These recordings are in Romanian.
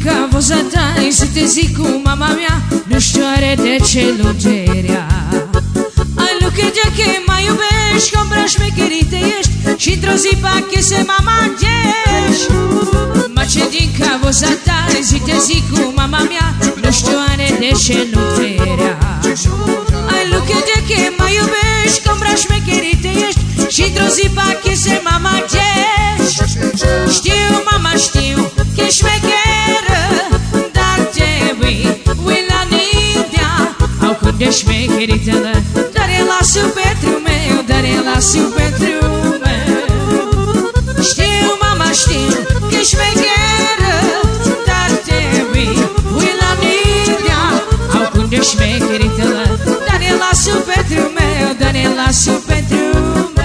ca voza ta să te zic cu mama mea, nu știu are de ce lungerea. Ai lucruri de că mă iubești, că îmbră șmecherite ești și într-o zi pache se mă mangești. Mă ce din ca voza ta să te zic cu mama mea, nu știu are de ce lungerea. Ai lucruri de că mă iubești, că îmbră șmecherite ești și într-o zi pache se mă mangești. Știu, mama, știu că ești șmecheră, dar trebuie la nidea. Au când ești șmecherită-lă, dar e lasă pentru meu, dar e lasă pentru meu. Știu, mama, știu că ești șmecheră, dar trebuie la nidea. Au când ești șmecherită-lă, dar e lasă pentru meu, dar e lasă pentru meu.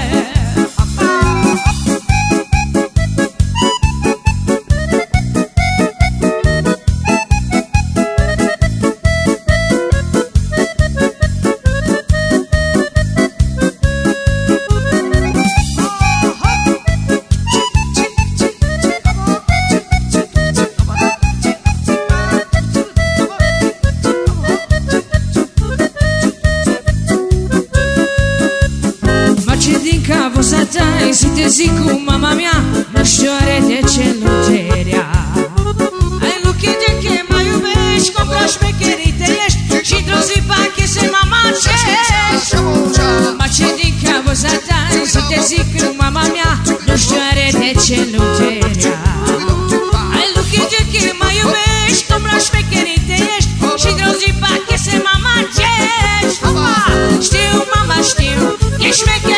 Ca voza ta să te zic cu mama mea, nu știu are de ce lungerea. Ai lucruri de că mă iubești, că îmbră șmecherite ești și într-o zi pache se mă mangești. Mă ce din ca voza ta să te zic cu mama mea, nu știu are de ce lungerea. Ai lucruri de că mă iubești, că îmbră șmecherite ești și într-o zi pache se mă mangești. Știu, mama, știu că ești șmecheră,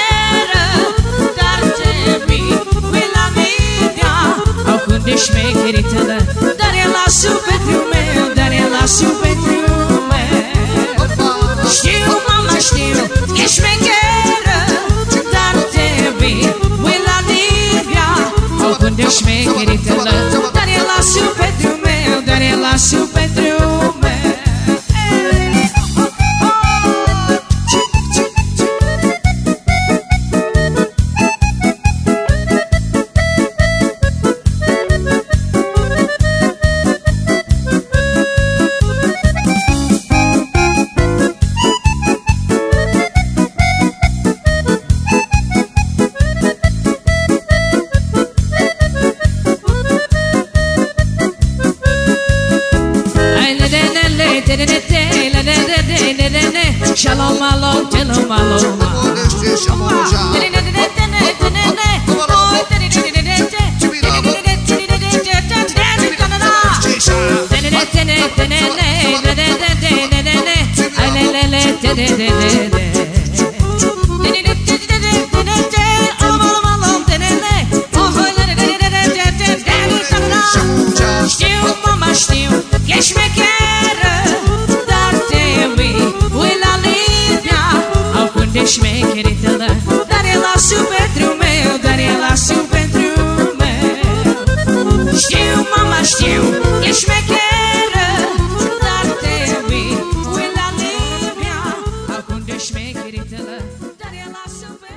șmecherită-lă, dar e lasă pentru meu, dar e lasă pentru meu. Știu, mama, știu că ești șmecheră, dar trebuie la nivea. Au când ești șmecherită-lă, dar e lasă pentru meu, dar e lasă pentru meu. Shalom, alom, telom, alom. Știu, mama, știu că ești șmecheră, dar trebuie la nivea. Au când ești șmecherită-lă, dar e lasă pentru meu, dar e lasă pentru meu. Știu, mama, știu că ești șmecheră, dar trebuie la nivea. Au când ești șmecherită-lă, dar e lasă pentru meu.